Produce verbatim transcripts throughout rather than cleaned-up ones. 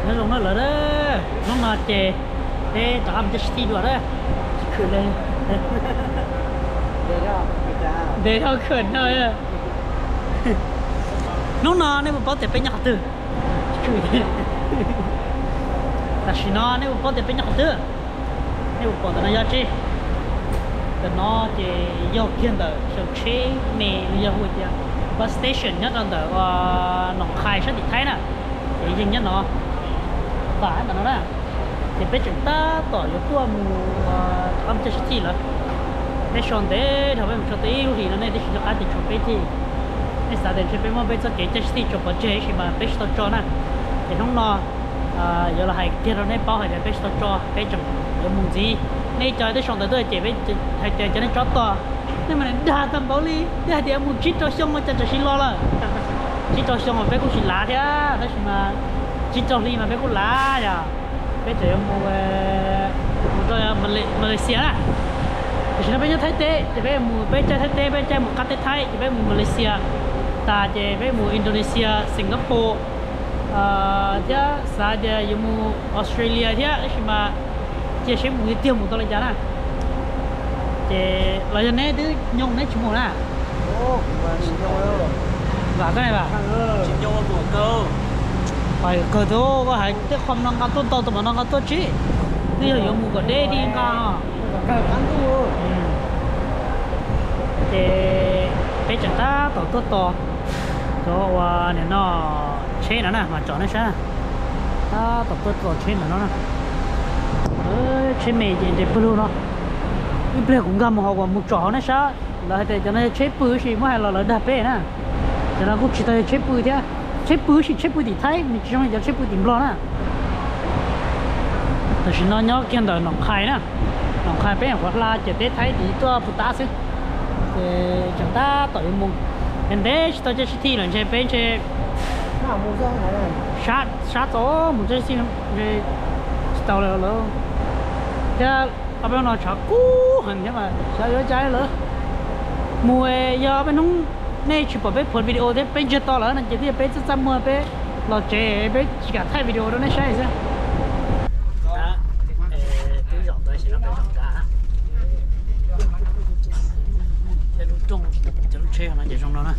nó dùng nó là đó nó mà chè để tao làm cho city được đó khử lên để thôi khẩn thôi à nó nó nếu mà có thể bên nhà tư là chỉ nó nếu mà có thể bên nhà tư nếu mà có thể nó giá trị thì nó chỉ yêu kiên đời sự chế mẹ yêu hội kia bus station nhất là đời nó khai sát thì thấy nè thì dừng nhất nó phải mà nó nè thì bây chúng ta tỏ yếu tố mù âm chất gì là để chọn để thằng em chọn để thì nó này để chúng ta để chọn cái gì để sao để chúng ta bây giờ cái chất gì chọn cái gì thì mà bây giờ chọn nè thì không lo giờ là hai cái này bao hai cái bây giờ chọn cái chọn cái mùng gì này cho để chọn tới tôi chỉ biết hai cái cho nên chọn to nhưng mà đa tầm bảo lý đa thì mùng chỉ cho xong mà cho chỉ lo là chỉ cho xong mà bé cũng chỉ lá thế đó mà chỉ cho lý mà bé cũng lá à bây giờ mua rồi Malaysia à thì nó bây giờ Thái Tây thì bây giờ mua bây giờ Thái Tây bây giờ mua Cát Thái thì bây giờ mua Malaysia ta thì bây giờ mua Indonesia Singapore chứ sao giờ mua Australia thế mà chỉ sẽ mua tiêu muaตัวเลยจ้ะนะthì là cho nên đứa nhung đấy chúng mua nè ô mà chỉ nhung và cái này bà chỉ nhung của cơ phải cơ đó có hay cái không năng cao tốt to tụi mà năng cao tốt chứ bây giờ dùng một cái đê đi cao cái ăn tu thì bây giờ ta tổ tốt to đó và này nó chế nó nè mà chọn nó sao ta tổ tốt to chế nó nè ơi chế mì gì để bự nó cái bự cũng gầm họ còn một chó nó sao là để cho nó chế bự gì mà hay là là đạp bể nè cho nó cũng chỉ tới chế bự thế chế bự thì chế bự thì thấy mình chỉ trong giờ chế bự thì lo nèแต่ฉันนอนยอกเกี่ยงเดินหนองคายนะหนองคายเป็นหัวลาจะได้ไทยดีตัวพุทธาสิแต่จังตาต่อยมุงเป็นเด็กตัวจะสิที่หลังใช้เป็นใช้ nào mua ra này này ชาชาโต้มุงจะสิจะต่อเลยเหรอจะเอาไปนอนชักกู้หันใช่ไหมใช่เยอะใจเหรอมวยยาเป็นน้องเนี่ยชุบไปผลวิดีโอได้เป็นจะต่อแล้วนั่นจะที่เป็นจะจำมวยไปเราเจ๊ไปจิกาไทยวิดีโอแล้วนั่นใช่ไหม中就吹可能就中了呢，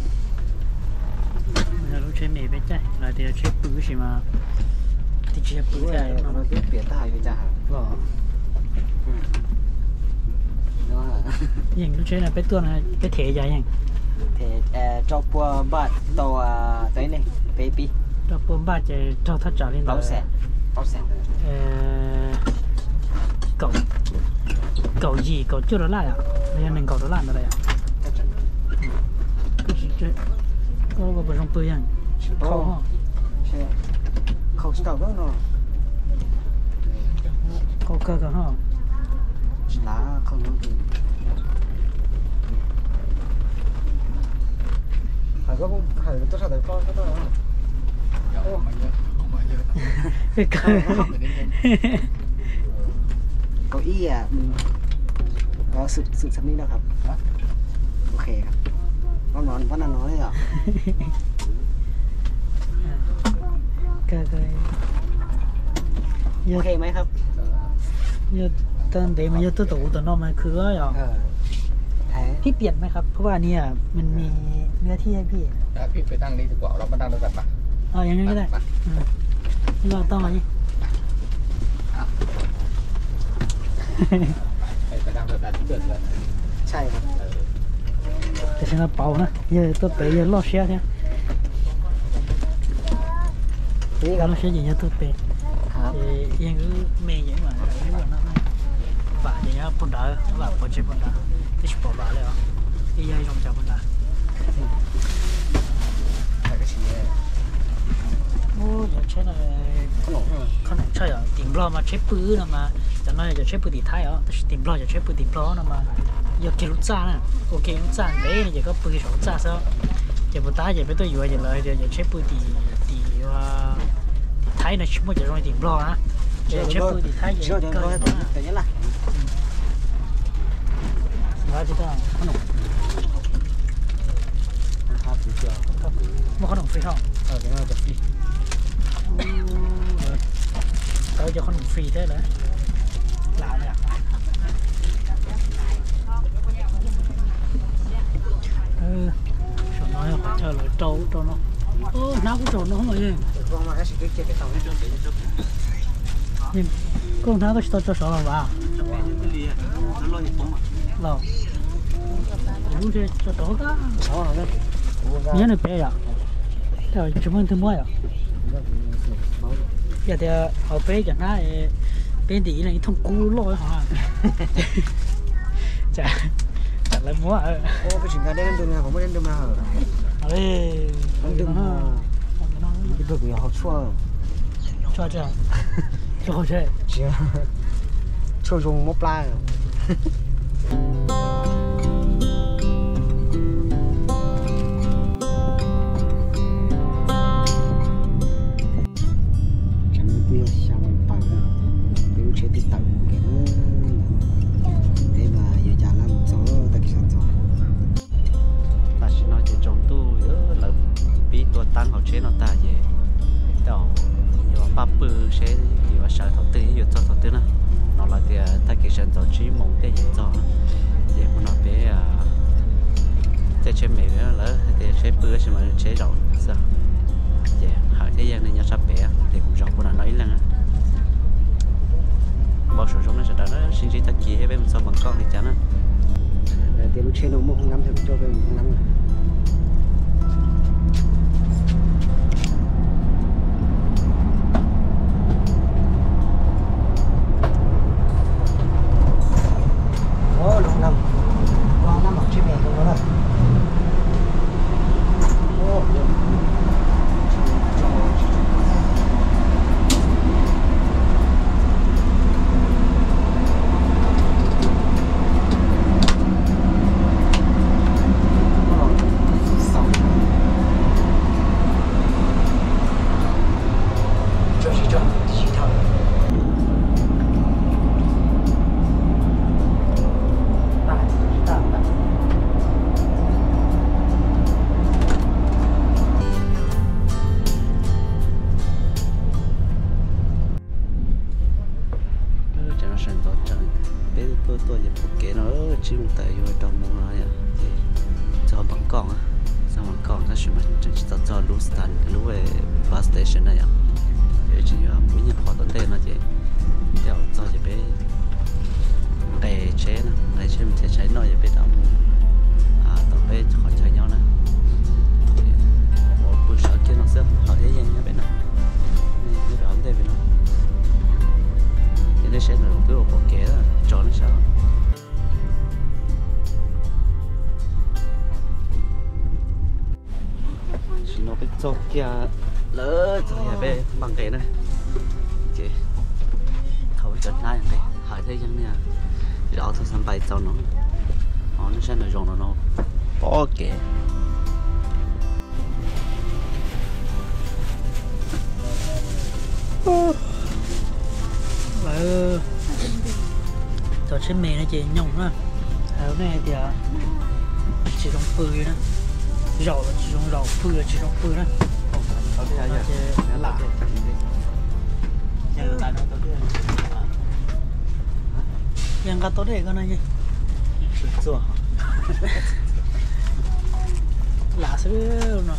那路吹没别在，那点吹不是嘛？的确不在， nó nó biết biển đại với cha 哦， 嗯 nó ยัง路吹那别多呢，别贴着ยัง thì cho bùa bát tàu tới này baby เราปุ่มบ้าจะเราทัดจ่าลิน bảo sẻ bảo sẻ เอ่อเก่าเก่ายี่เก่าจุดละอ่ะแล้วยังหนึ่งเก่าละอะไรอ่ะก็是这ก็ก็不用不一样เข้าห้อง không tàu đó nó เข้าเกินกันห้อง lá không có gì phải có phải tôi sao để con cái đó cái cơ có ý à có sự sự sắp đâuครับโอเคครับก็นอนก็นอนน้อยอ่ะ cái cái โอเคไหมครับ giờตอนเดี๋ยวมันจะตัวตัวตัวนอกมันคืออะไรอ่ะเออแท้พี่เปลี่ยนไหมครับเพราะว่าเนี่ยมันมีเนื้อที่ให้พี่พี่ไปนั่งนี่ดีกว่าเรามานั่งด้วยกันปะเออยังไงก็ได้นี่เราต้องอะไรนี่ไปนั่งด้วยกันเพื่อนกันใช่ครับแต่ฉันเอาเป่านะเยอะตัวเป๋เยอะล่อเสียใช่ไหมนี่คล่รับอเสียอย่างเงี้ยตัวเป๋ครับยังก็เมย์อย่างว่าไม่ว่านะป่าอย่างเงี้ยปุ่นดาแบบปุ่นเจ็บปุ่นดาที่ชิบป่าเลยอ่ะที่ยัยลงจากปุ่นดาแต่ก็ชี้โอ้ยใช่เลยขนมขนมใช่อ่ะติ่มบล้อมาใช้ปื้อนะมาแต่น้อยจะใช้ปื้อตีไทยอ่ะแต่ติ่มบล้อจะใช้ปื้อติ่มบล้อนะมาอยากกินลูกจ้านะโอเคลูกจ้าเด้เนี่ยก็ปื้อสองจ้าซะจะปุ่นตาจะไปตัวอยู่อะไรเลยเดี๋ยวจะใช้ปื้อตีตีว่าไทยนะชิมว่าจะลองติ่มบล้อนะจะใช้ปื้อตีไทยจะ chưa ก็ đến ก็ rồi tự nhiên là ว่าจะต้องขนมครับเชื่อครับว่าขนมฟรีห้องเออจะมาแบบนี้ lỡ cho con free thế đấy lạ nhỉ ừ sao nói phải chờ lại trâu trâu nó ơ nó cũng trâu nó không phải gì nhưng con nó có sao cho sao là vào lâu đúng chứ cho trâu cả nhớ được bé à theo chúng mình thêm mấy à giờ thì họ bé chẳng hạn bên tí này thông cú lôi hả chả chả lấy múa à ô cái chuyện cái đến đường nào cũng mới đến đường nào ơi đường nào cái đường gì họ chua chua chưa chua chưa chưa chua dùng mốc la tăng học chế nó ta về đầu nhiều ba bự sẽ nhiều sợ đầu tư nhiều cho đầu tư nữa nó là thì ta kỳ sản cho trí mong cái gì cho về của nó bé cái chế mì nữa lỡ thì chế bự xem mà chế rộng sao về hỏi thế gian này nhau sắp bé thì cũng rộng của nó nói lần á bao số sống nó sẽ đã nó sinh ra ta kỳ hay bên sau bằng con thì chán á thì lúc chế nó mua không nắm thì cho bên không nắm bus station này ạ, để chỉ mỗi nhà họ tận tên là chị, đèo cho chị bé đầy chế nữa, đầy chế mình sẽ cháy nó chị bé tao à tao bé họ cháy nhau nè, họ bữa sau kia nó sẽ họ thấy nhanh nhá bé nè, như vậy không thể bị nó, cái này sẽ là một cái bộ kế là cho nó sao. Nó biết cho kia lỡ cho nhà bé bằng cái này chị thầu chật ngay này hỏi thấy chẳng nè rõ thôi sắm bài cho nó nó nó sẽ là rồng nó nó bỏ kệ lỡ cho trên mẹ nó chị nhung á ở này thì chỉ trong phơi đó rau là chỉ trong rau phơi chỉ trong phơi đó lạ yang kata deh kan aja betul lạ sih nó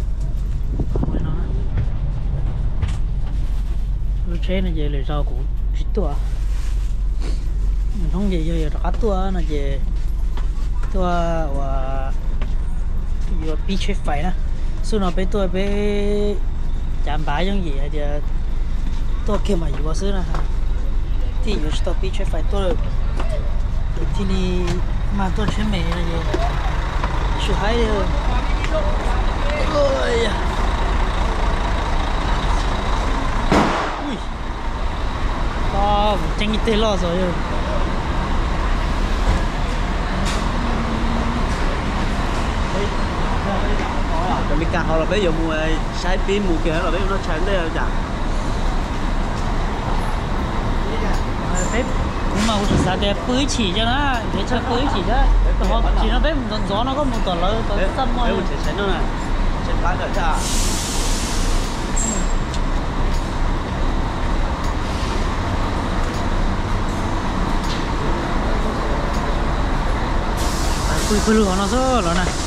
lúc chế này về là rau củ ít tua mình không về về rất tua nó về tua và vừa bị chết phải nè sau nó bé tôi bé chạm bãi giống gì thì tôi kia mà vừa xứ nè thì vừa tôi bị chết phải tôi thì ni mà tôi chơi mẹ này gì số hai rồi ôi ui to chẳng nghĩ tới lo rồi còn biết cả họ là bây giờ mùa sai pin mùa kia là bây giờ nó chán đây là chả bếp nhưng mà cũng sao để bưởi chỉ cho nó để cho bưởi chỉ đó họ chỉ nó bếp một gió nó có một tuần lớn tuần xăm thôi bếp chỉ chán nó này chán phá cả chả bự bự lửa nó sơ rồi này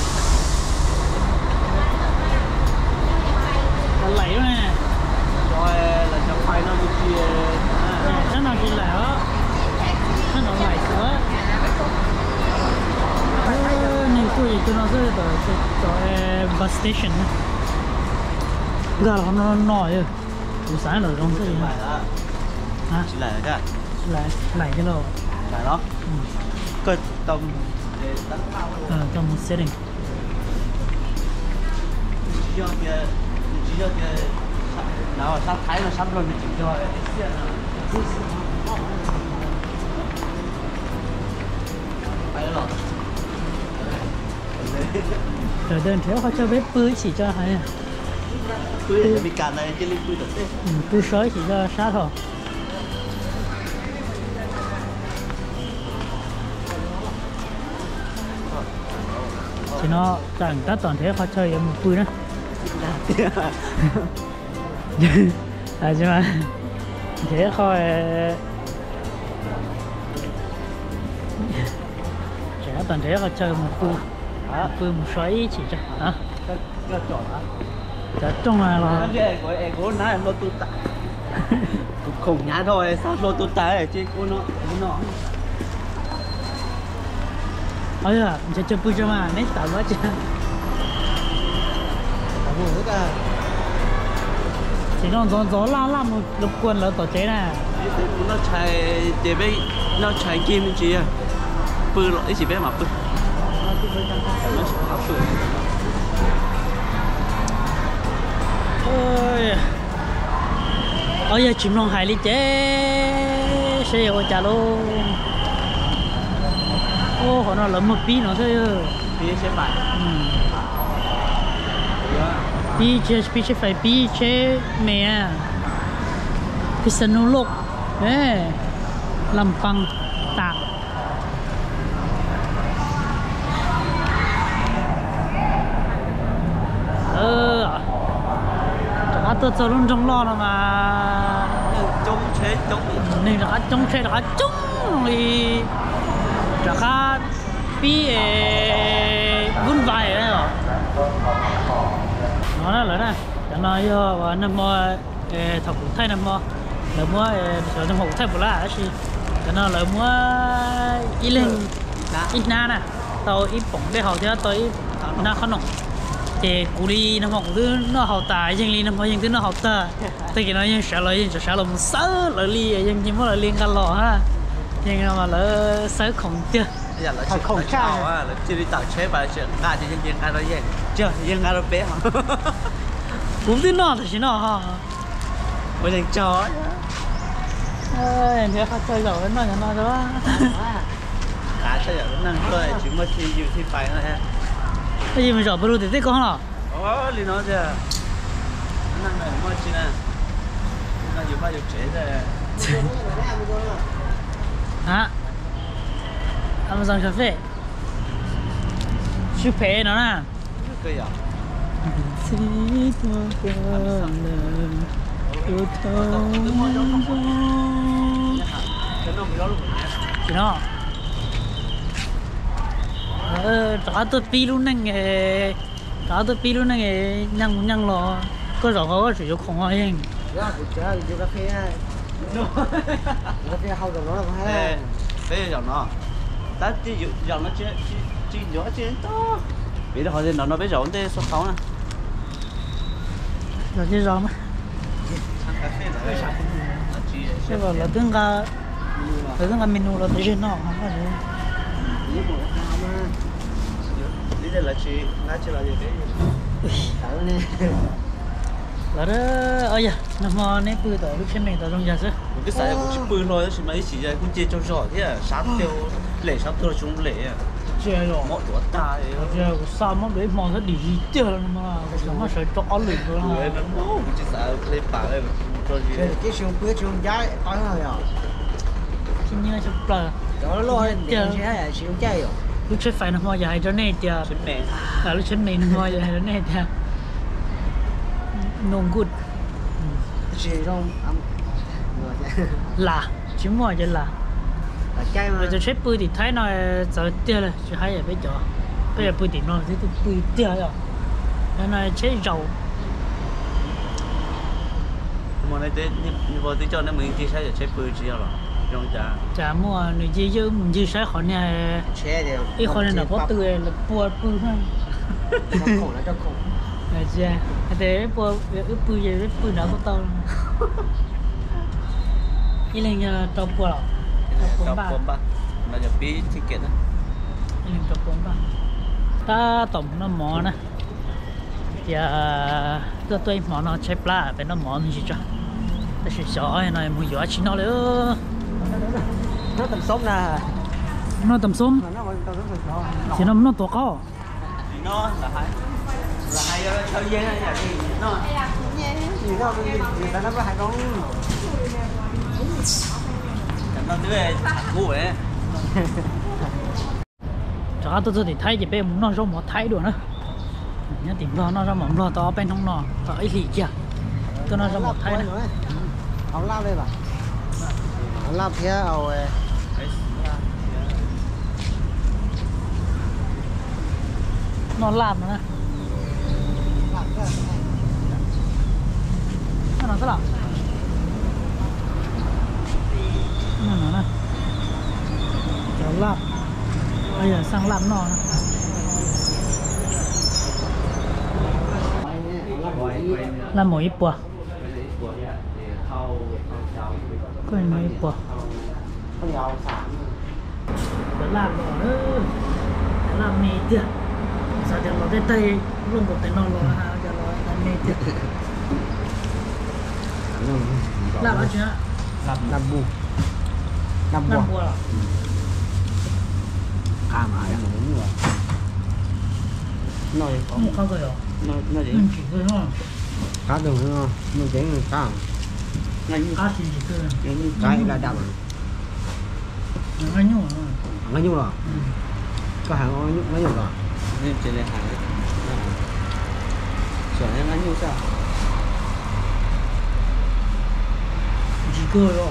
là lẩy rồi nè rồi là trong khoai nó bị chia chắc nào chỉ lẻ á chắc nào lẩy sữa nên tôi tôi nó rất là tại bus station gà là nó nổi rồi buổi sáng rồi không có gì lại đó hả chỉ lại cái lại lại cái đâu lại đó cơ tâm ờ trong một setting chỉ cho kia chỉ cho kia nào sắp thái nó sắp rồi mình chỉ cho rồi đơn thiếu họ cho bếp bưới chỉ cho hay à bưới bị cạn này chứ linh bưới được đấy bưới sới chỉ cho sát thôi thì nó chẳng các toàn thế họ chơi một bưới nữa à chứ mà thế thôi trẻ toàn thế họ chơi một bưới một bưới một sới chỉ cho hả cái cái chọn á Dạ trong này là cái của em của nó em lo tu tạ cũng khủng nhá thôi sao lo tu tạ để chứ cô nó nó ơi àจะจะพูดจะมาไม่ตามว่าจะ Ủa cả chỉ nó gió gió la la một lục quần là tổ chế này nó chạy để bé nó chạy kim gì à bự rồi chỉ bé mà bự nó sẽ hấp thụ ơi ơi giờ chìm lòng hải đi chế xe ô trả luôn ô họ nó lớn một tí nó thôi phía sẽ phải pi chế pi chế phải pi chế mẹ pi sân nô lục ê làm bằng tạc ờ chắc tôi cho luôn trong lo mà chống chế chống nên là trong xe là chống thì chắc pi vun vải đấy rồi nó là nè cho nó vô nằm mò thọc thay nằm mò là mua sợ nằm hộp thay bù la chứ cho nó là mua ít lên ít na nè tao ít bỏng để hậu theo tôi na khó nồng thì cú đi nằm hộp thứ nó hậu tài nhưng đi nằm hộp nhưng thứ nó hậu ta thì cái nó nhưng sợ lời nhưng sợ lòng sớ lời ly nhưng chỉ muốn lời liên can lò ha nhưng mà lỡ sớ không chưa giờ là chuyện không chào á là chưa đi tạo chế bài chuyện ngã thì nhân viên ngã đó vậy chưa nhân ngã đó bé hả cũng tin nó thì nó ha bây giờ chó ơi nhớ phát chơi rồi nó nhà nó đó ngã chơi ở năng thôi chỉ mới thi dự thi phải thôi ha cái gì mà rồi bự thì thế con hả ồ lý nó chưa năng này mới chi nè nó dự bao giờ chế rồi hả Amazon Cafe chụp phê nó nè cái gì chị nó ờ trả tôi pi luôn nè nghe trả tôi pi luôn nè nghe nhang nhang lo có rõ có sử dụng không ai anh đó thì chơi đi cà phê ha cà phê hậu rồi nó ha bây giờ nó ta chỉ giờ nó chỉ chỉ chỉ nhỏ chỉ to bây giờ họ thì nó nó bây giờ nó số sáu nè rồi chứ rõ mà thế vào là tương ca tương ca menu là tự nhiên nó không có gì lý do là chị ngã chỉ là gì đấy là đó ơi da nó mò nè bự tỏi lúc trên mình tỏi trong nhà chứ cái sai cũng chỉ bự thôi chỉ mấy chỉ là cũng chỉ trong giỏ thế à sát tiêu lệ sát tiêu chúng lệ à chơi rồi mọi tuổi ta thì chơi của sao mà để mò nó đi chơi mà sao mà sợ cho lười rồi người nó cũng chỉ sợ lên bả lên cho gì cái siêu bữa siêu trái có rồi à chỉ như là chụp bờ đó nó lo tiền xe là siêu trái rồi lúc chơi phải nó mò dài cho nên chờ trên mẹ là lúc trên mình mò dài cho nên chờ no good chỉ trong âm là chỉ mò cho là là chay mà bây giờ chế bưởi thì thấy nó giờ tiêu rồi chứ hay là bây giờ bây giờ bưởi thì nó thì bưởi tiêu rồi nên là chế dầu mà này thế như vậy thì cho nên mình chỉ sẽ chế bưởi chỉ rồi trong trà chả mua người gì chứ mình chỉ sẽ khỏi nhà chế đều ít khỏi nhà nó có tươi là bùa bưởi thôi cho khổ là cho khổ là chưa thế bùa ướp bưởi gì ướp bưởi nó có to cái này nhà trâu bùa rồi trong bốn ba nóจะปีที่เกตนะ cái này trâu bùa ba ta tổng nó mỏ nè thì tôi tôi mỏ nó chế pla bên nó mỏ như gì chứ ta sẽ sợ này mùi gió chỉ nó nữa nó tầm sốt nè nó tầm sống nó vẫn tầm sốt thì nó nó to cao nó là hai là hai thời gian này là gì nó gì đâu người ta nó có hai con nó thứ về cũ ấy chả tôi thì thấy gì bên nó rong một thấy được nữa nhớ tìm lo nó ra một lo to bên trong nó to ấy gì kia tôi nó ra một thấy này ông lao đây bà ông lao phía ông nó làm nữa nó làm cái nào nó nó nè nó làm bây giờ sang làm nó làm mỗi bữa coi mấy bữa con dầu sản để làm rồi nữa làm mì tiệt sao để nó tới tay luôn một tay nó lo ha cho nó làm mì tiệt làm bao nhiêu làm làm bù làm làm bùa bùa à à mà ăn đúng rồi nói không có rồi nói nói gì mình chỉ thôi thôi cá đường nữa mình chỉ cá ngay như cá thì chỉ thôi như cái là đậm ngay nhung ngay nhung rồi có hàng ngay nhung ngay nhung rồi nên trên này hàng sửa nên nó như sao chỉ cơ rồi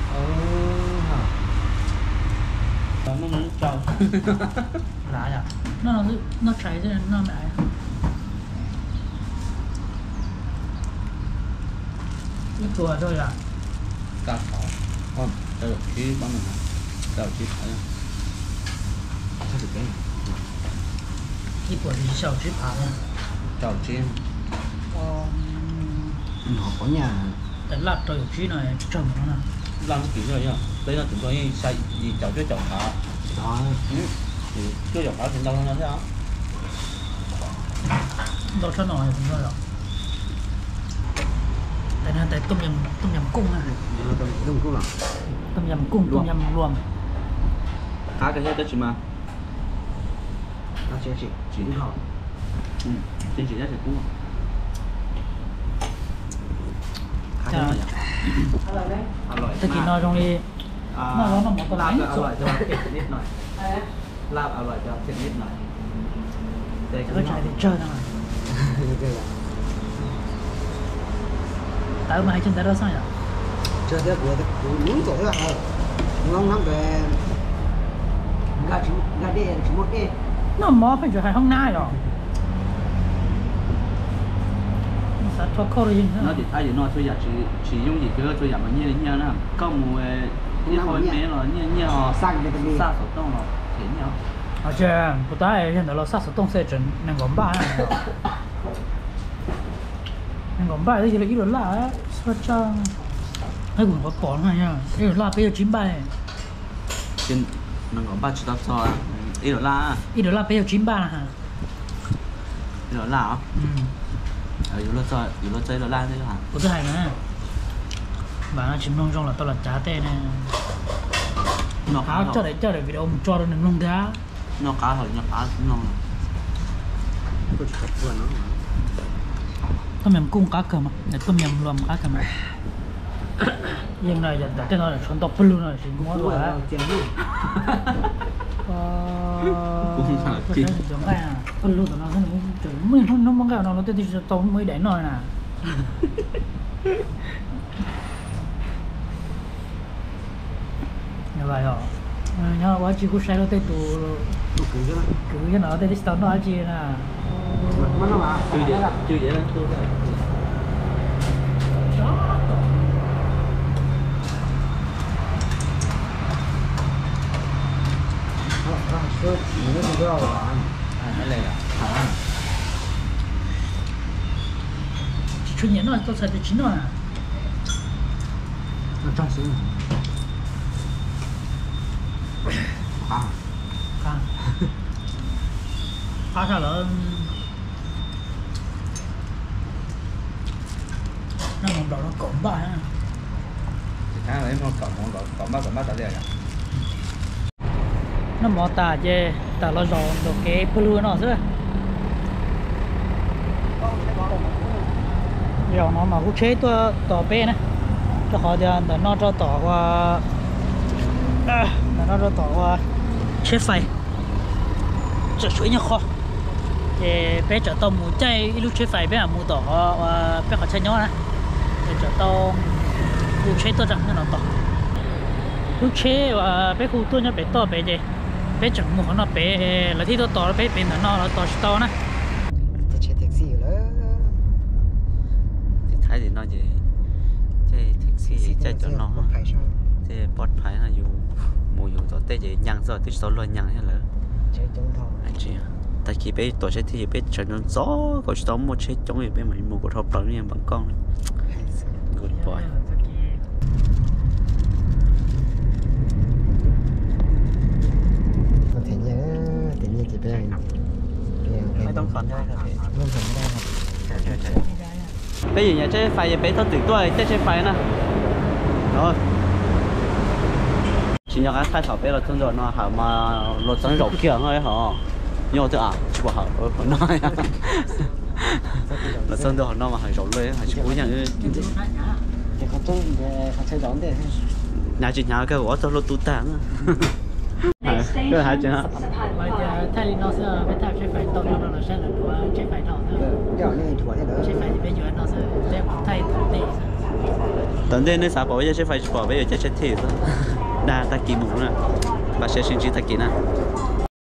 nó nó trâu lá nhỉ nó nó nó cháy rồi nó mẹ cái tuổi rồi à cá thỏ không đây là chí bắn này đây là chí thỏ nha sao được cái cái tuổi thì sao chứ phá nha trâu chí nó có nhà cái lát trời chí này trồng nó nè làm kiểu như vậy nhá đây là chúng tôi xay gì chậu cho chậu thỏ đó thì cho chậu thỏ thì đâu nó thế đó đâu cho nổi cũng rồi tại nên tại tôm yum tôm yum cung này đúng cũng là tôm yum cung tôm yum rùm cá cái hết đó chị mà nó sẽ chỉ chỉ đi học ừ chính chỉ ra thì cũng khá là aloy tôi chỉ nói trong đi nó nó nó một cái lạp bánh aloy cho thịt nítหน่อยlạp aloy cho thịt nítหน่อยđể cái trái để chơi thôi tại mà hai chân tay đó sao nhỉ chơi thế của đúng rồi là ngon lắm về gà chỉ gà đi chỉ một đi nó mò phải chơi hai không nai rồi sao cho câu rồi nó thì ai thì nói tôi giờ chỉ chỉ dùng gì cứ tôi giờ mà như như nó có mùi như hồi bé rồi như như họ sang để đi sa sổ tông rồi thế nhau 而且不带现在了啥子东西真能够买，能够买那些一轮拉，说张，还我我保那样，一轮拉不要几百， trên nó có ba chục tóc so ít đô la 一轮拉不要几百哈， ít đô la 嗯， ở yếu lô so yếu lô chơi đô la thế hả 不是海呢，晚上去弄中了，到了家带呢， nó 好 cá 这 rồi 里这里比较我们抓到能弄的啊， nó cá rồi nó cá nó tôi chỉ tập vừa nó ต้มยำกุ้งcá cơmอ่ะเนี่ยต้มยำรวมcá cơmอ่ะยังไงจะแต่เราชนตบปลุนอ่ะสิมัวตัวอ่ะ tiền luôn ก็ก็ใช่จังไงอ่ะปลุนตัวนั้นมันจะไม่ทนน้ำมันก็เราเราจะจะต้มไม่ได้หน่อยน่ะยังไงอ่ะ nhớ quá chỉ cũng sai nó tới tù Tụ cứ chứ. cứ cho nó tới tao nó chỉ là Mà nó mà. chưa vậy chưa vậy đó tôi Nó sốt, nó cũng rau à. Cái này à? 去年那做菜的几暖啊， Nó trong xíu. À. 看，爬上了，那我们找到狗吧， Thì tháng đấy nó cộng cộng cộng ba cộng ba tại đây à? 那么大姐打了绕都给不路那是，绕那嘛，我车多多背呢，这好点，等那这打话，啊，等那这打话，车费，这水也好。thì bé trở tàu mù chay lúc chơi phải bé là mù tỏ và bé họ chơi nhau nè để trở tàu lúc chơi tôi rằng nó tỏ lúc chơi và bé khu tôi nhá bé to bé gì bé chẳng mù nó bé là thi tôi tỏ bé bé nó nó tỏ tàu nè Tôi chạy taxi nữa. thì thấy thì nó gì chơi taxi chơi cho nó Phải sao? chơi bọt phải là dù mù dù tao tê gì nhang rồi thì số luôn nhang hết rồi Chạy trong thầu. anh chị tại khi bé tổ chức thì bé trở nên gió có chỉ tóm một chiếc chống thì bé mình mua của thọ bằng như bằng con good boy Có thể nhớ tự nhiên chỉ bé hình. mấy tấm phần thôi Luôn phải đây học. trời trời trời bây giờ nhà chơi phải bé thao tỉnh tuổi chơi chơi phải nè rồi chỉ nhớ cái khai thảo bé là thương rồi nó hả mà lột sắn rộng kia thôi hả nhớ chưa à chứ bảo hả ở nói là sân đồ nó mà hay rộng lên hay chỉ cố nhận Thì không trông để không chơi đón để. nhà chị nhà cái gõ cho lột tút tang cái hai chuyện hả bây giờ thay đi nó sẽ bé thay chơi phải tàu nó là sẽ là đùa chơi phải nó Đéo này thua thế đó. chơi phải thì bây giờ nó sẽ sẽ thay thằng đi tận đây nơi xã bảo bây giờ chơi phải bỏ bây giờ chơi chơi thiệt đó đa ta kỳ mũ nè bà sẽ xin chỉ ta kỳ nè